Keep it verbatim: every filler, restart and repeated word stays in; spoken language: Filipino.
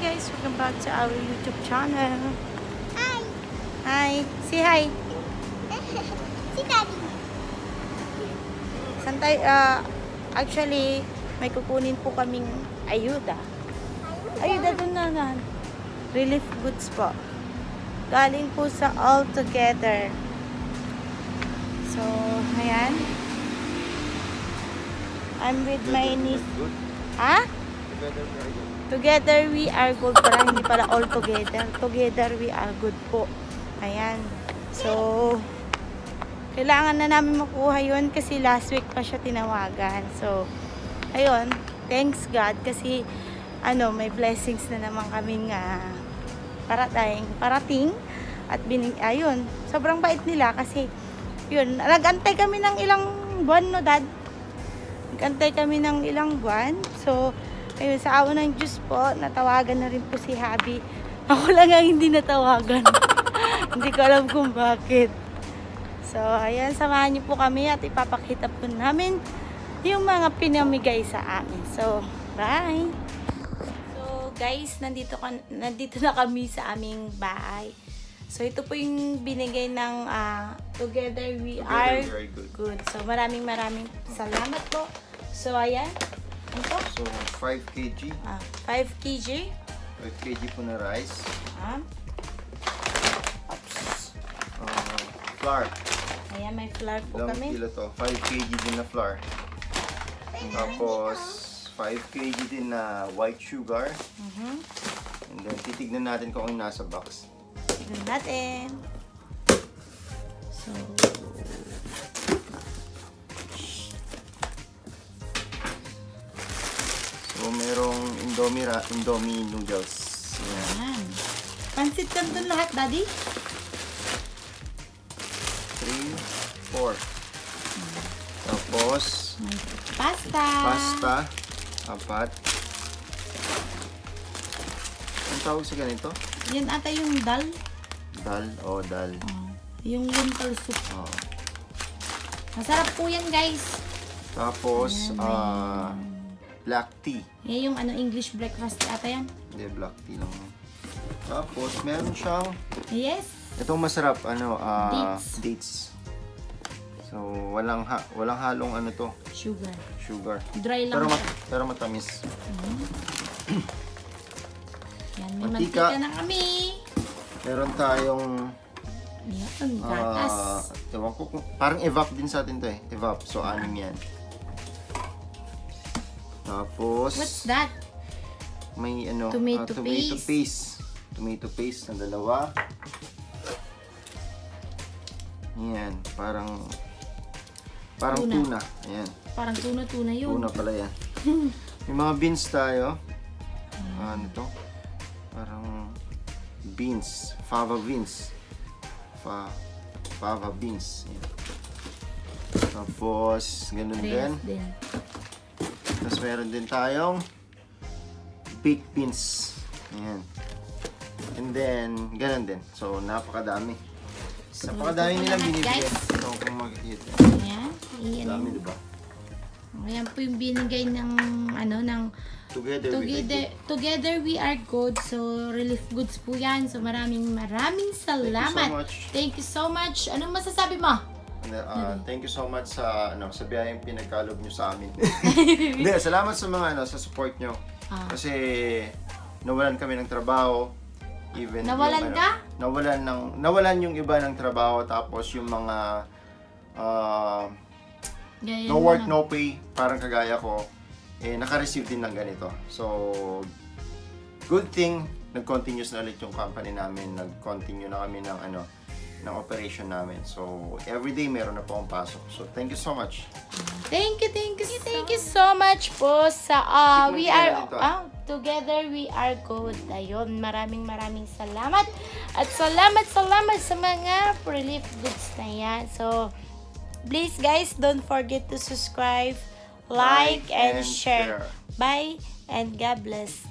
guys, welcome back to our YouTube channel. Hi. Hi. Say hi. Si Daddy. Saan tayo? Uh, actually, may kukunin po kaming ayuda. Ayuda dun na na. Relief goods po. Galing po sa All Together. So, ayan. I'm with my niece. Ha? Together we are good. Para hindi pala all together. Together we are good po. Ayan. So, kailangan na namin makuha yun kasi last week pa siya tinawagan. So, ayun. Thanks God kasi ano, may blessings na naman kaming uh, parating, parating at bining, ayun. Sobrang bait nila kasi yun, nag-antay kami ng ilang buwan, no, Dad? Nag-antay kami ng ilang buwan. So, ayun, sa awa ng Diyos po, natawagan na rin po si Habi. Ako lang ang hindi natawagan. Hindi ko alam kung bakit. So, ayan, samahan niyo po kami at ipapakita po namin yung mga pinamigay sa amin. So, bye! So, guys, nandito, nandito na kami sa aming bahay. So, ito po yung binigay ng uh, Together We Are Good. Good. So, maraming maraming salamat po. So, ayan. Ito? So, five kilograms. Ah, five kilograms. five kilograms po na rice. Ah. Oops. Uh, flour. Ayan, may flour po Ilang kami. kilo to? five kilograms din na flour. Tapos, five kilograms din na white sugar. Mm-hmm. And then, titignan natin kung ano nasa box. Tignan natin. So, So, merong Indomie, Indomie noodles. Ayan. ayan. Pansit canton lahat, Daddy? three, four. Tapos, May pasta. pasta. Apat. Ang tawag sa ganito? Yan ata yung dal. Dal. O, oh, dal. Oh, yung lentil soup. Oh. Masarap po yan, guys. Tapos, Ayan, ah, black tea. Yan yung ano, English breakfast ata yan. Hindi, black tea lang. Tapos, meron siyang, Yes. itong masarap, ano, ah, Dates. dates. So, walang, ha walang halong ano to, Sugar. sugar. Dry lang Pero, mat siya. pero matamis. Yan, may Mantika. mantika na kami. Meron tayong, Yan, gatas. ah, ewan ko, kung- parang evap din sa atin to eh. Evap. So, anim yan. Tapos, What's that? may ano, Tomato ah, tomato paste. paste. Tomato paste na dalawa. Yan, parang parang Tuna. tuna. Ayan, Parang tuna-tuna yun. tuna pala yan. May mga beans tayo. Ano to? Parang beans, fava beans. Fa fava beans. Ayan. Tapos, ganun din. Parehas din. Tapos meron din tayong baked beans. Ayan. And then, ganun din. So, napakadami. Napakadami nilang binibigyan. So, kung makikita. Ayan. Ayan. Dami, diba? Ayan po yung binigay ng ano ng Together, Together, together we are good. So relief goods po yan. So maraming maraming salamat. Thank you so much. Thank you so much. Anong masasabi mo? Uh, thank you so much sa ano sa biyayang pinagkalob nyo sa amin. Hindi, salamat sa mga ano sa support nyo. Ah. Kasi nawalan kami ng trabaho. Even Nawalan yung, ka? Ano, nawalan ng nawalan yung iba ng trabaho tapos yung mga uh, Gaya no work, naman. no pay, parang kagaya ko, eh, naka-receive din ng ganito. So, good thing, nag-continuous na ulit yung company namin, nag-continue na kami ng, ano, ng operation namin. So, everyday meron na po akong pasok. So, thank you so much. Thank you, thank you, thank you so much po sa uh, we Tikman are dito. ah, together we are good. Ayun, maraming maraming salamat. At salamat, salamat sa mga relief goods na yan. So, please guys, don't forget to subscribe, like, Like and, and share. share. Bye and God bless.